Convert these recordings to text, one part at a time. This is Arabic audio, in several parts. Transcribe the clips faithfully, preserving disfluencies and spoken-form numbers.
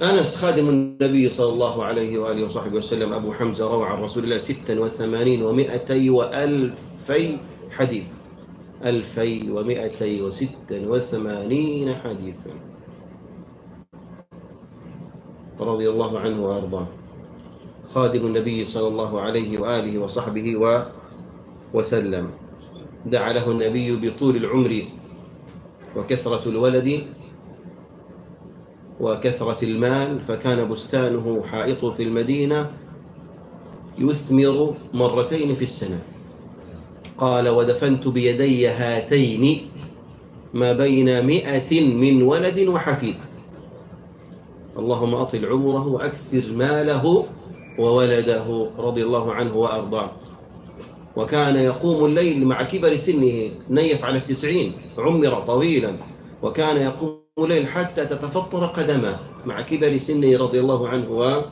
أنس خادم النبي صلى الله عليه وآله وصحبه وسلم أبو حمزة روى عن رسول الله ستا وثمانين ومائتي وألفي حديث، ألفي ومائتي وستا وثمانين حديثا رضي الله عنه وأرضاه. خادم النبي صلى الله عليه وآله وصحبه وسلم. دعا له النبي بطول العمر وكثرة الولد وكثرة المال، فكان بستانه حائطه في المدينة يثمر مرتين في السنة. قال: ودفنت بيدي هاتين ما بين مئة من ولد وحفيد. اللهم أطل عمره وأكثر ماله وولده رضي الله عنه وأرضاه. وكان يقوم الليل مع كبر سنه، نيف على التسعين، عمر طويلا، وكان يقوم الليل حتى تتفطر قدمه مع كبر سنه رضي الله عنه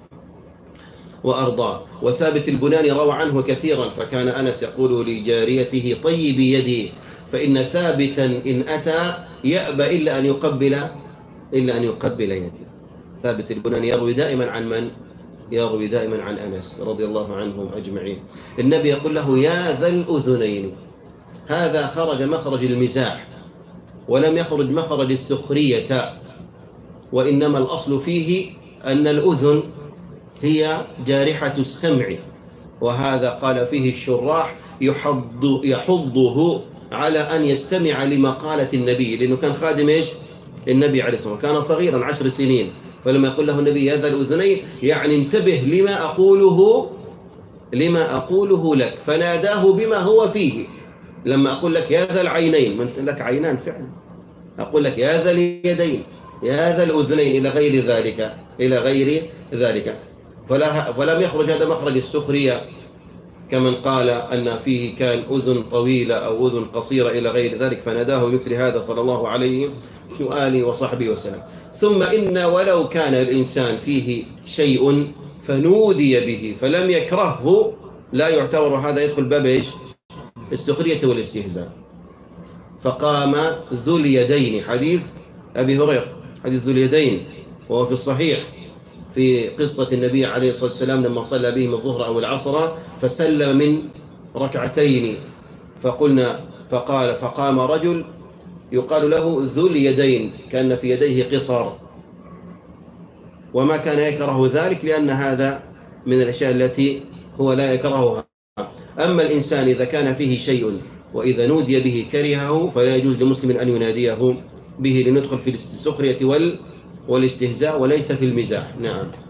وأرضاه. وثابت البناني روى عنه كثيرا، فكان أنس يقول لجاريته: طيبي يدي، فإن ثابتا إن أتى يأبى إلا أن يقبل إلا أن يقبل يدي. ثابت البناني يروي دائما عن من؟ يروي دائما عن أنس رضي الله عنهم أجمعين. النبي يقول له: يا ذا الأذنين. هذا خرج مخرج المزاح ولم يخرج مخرج السخرية، وإنما الأصل فيه أن الأذن هي جارحة السمع، وهذا قال فيه الشراح يحض يحضه على أن يستمع لمقالة النبي، لأنه كان خادم إيش؟ النبي عليه الصلاة والسلام، كان صغيرا عشر سنين، فلما يقول له النبي: يا ذا الأذنين، يعني انتبه لما أقوله لما أقوله لك، فناداه بما هو فيه. لما أقول لك يا ذا العينين، من لك عينان فعلا، أقول لك يا ذا اليدين، يا ذا الأذنين، إلى غير ذلك إلى غير ذلك فلا فلم يخرج هذا مخرج السخرية كمن قال أن فيه كان أذن طويلة أو أذن قصيرة إلى غير ذلك، فناداه مثل هذا صلى الله عليه وآله وصحبه وسلم. ثم إن ولو كان الإنسان فيه شيء فنودي به فلم يكرهه، لا يعتبر هذا يدخل باب إيش؟ السخرية والاستهزاء. فقام ذو اليدين، حديث أبي هريرة، حديث ذو اليدين، وهو في الصحيح في قصة النبي عليه الصلاة والسلام لما صلى بهم الظهر أو العصر فسلم من ركعتين، فقلنا فقال فقام رجل يقال له ذو اليدين، كان في يديه قصر، وما كان يكره ذلك لأن هذا من الأشياء التي هو لا يكرهها. أما الإنسان إذا كان فيه شيء وإذا نودي به كرهه فلا يجوز لمسلم أن يناديه به، لندخل في السخرية والاستهزاء وليس في المزاح. نعم.